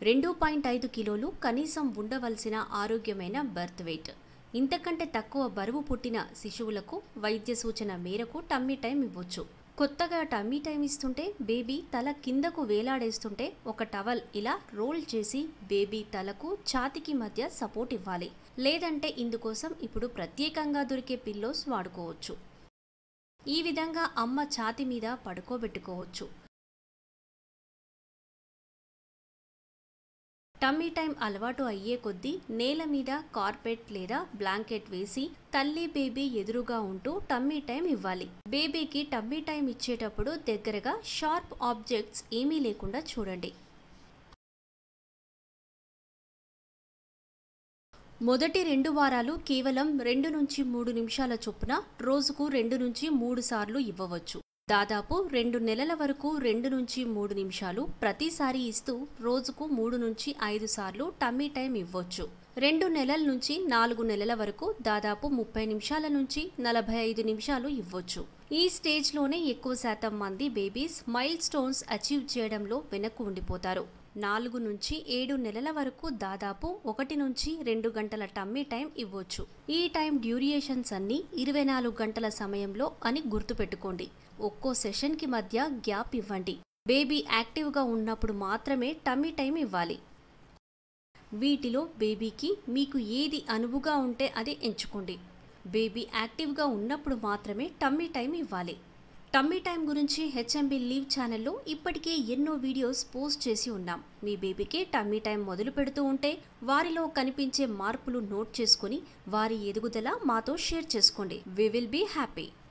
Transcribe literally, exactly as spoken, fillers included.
రెండు పాయింట్ ఐదు కిలోలు కనీసం ఉండవలసిన ఆరోగ్యమైన బర్త్ వెయిట్. ఇంతకంటే తక్కువ బరువు పుట్టిన శిశువులకు వైద్య సూచన మేరకు టమ్మీ టైం ఇవ్వచ్చు. కొత్తగా టమ్మీ టైం ఇస్తుంటే బేబీ తల కిందకు వేలాడేస్తుంటే ఒక టవల్ ఇలా రోల్ చేసి బేబీ తలకు ఛాతీకి మధ్య సపోర్ట్ ఇవ్వాలి. లేదంటే ఇందుకోసం ఇప్పుడు ప్రత్యేకంగా దొరికే పిల్లోస్ వాడుకోవచ్చు. ఈ విధంగా అమ్మ ఛాతీ మీద పడుకోబెట్టుకోవచ్చు. టమ్మీ టైం అలవాటు అయ్యే కొద్దీ నేల మీద కార్పెట్ లేదా బ్లాంకెట్ వేసి తల్లి బేబీ ఎదురుగా ఉంటూ టమ్మీ టైం ఇవ్వాలి. బేబీకి టమ్మీ టైం ఇచ్చేటప్పుడు దగ్గరగా షార్ప్ ఆబ్జెక్ట్స్ ఏమీ లేకుండా చూడండి. మొదటి రెండు వారాలు కేవలం రెండు నుంచి మూడు నిమిషాల చొప్పున రోజుకు రెండు నుంచి మూడు సార్లు ఇవ్వవచ్చు. దాదాపు రెండు నెలల వరకు రెండు నుంచి మూడు నిమిషాలు ప్రతిసారి ఇస్తూ రోజుకు మూడు నుంచి ఐదు సార్లు టమ్మీ టైం ఇవ్వచ్చు. రెండు నెలల నుంచి నాలుగు నెలల వరకు దాదాపు ముప్పై నిమిషాల నుంచి నలభై ఐదు నిమిషాలు ఇవ్వచ్చు. ఈ స్టేజ్లోనే ఎక్కువ శాతం మంది బేబీస్ మైల్ స్టోన్స్ అచీవ్ చేయడంలో వెనక్కు ఉండిపోతారు. నాలుగు నుంచి ఏడు నెలల వరకు దాదాపు ఒకటి నుంచి రెండు గంటల టమ్మీ టైం ఇవ్వచ్చు. ఈ టైం డ్యూరియేషన్స్ అన్ని ఇరవై నాలుగు గంటల సమయంలో అని గుర్తుపెట్టుకోండి. ఒక్కో సెషన్కి మధ్య గ్యాప్ ఇవ్వండి. బేబీ యాక్టివ్గా ఉన్నప్పుడు మాత్రమే టమ్మీ టైం ఇవ్వాలి. వీటిలో బేబీకి మీకు ఏది అనువుగా ఉంటే అది ఎంచుకోండి. బేబీ యాక్టివ్గా ఉన్నప్పుడు మాత్రమే టమ్మీ టైం ఇవ్వాలి. టమ్మీ టైం గురించి హెచ్ఎంబి లీవ్ ఛానల్లో ఇప్పటికే ఎన్నో వీడియోస్ పోస్ట్ చేసి ఉన్నాం. మీ బేబీకి టమ్మీ టైం మొదలు పెడుతూ ఉంటే వారిలో కనిపించే మార్పులు నోట్ చేసుకుని వారి ఎదుగుదల మాతో షేర్ చేసుకోండి. We will be happy.